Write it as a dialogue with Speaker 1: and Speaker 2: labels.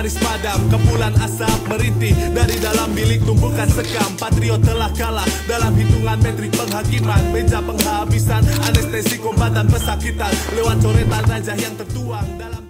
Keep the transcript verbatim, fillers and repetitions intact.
Speaker 1: nyaris padam. Kepulan asap merintih dari dalam bilik tumbukan sekam. Patriot telah kalah dalam hitungan metrik penghakiman. Meja penghabisan, anestesi kombatan pesakitan lewat coretan rajah yang tertuang dalam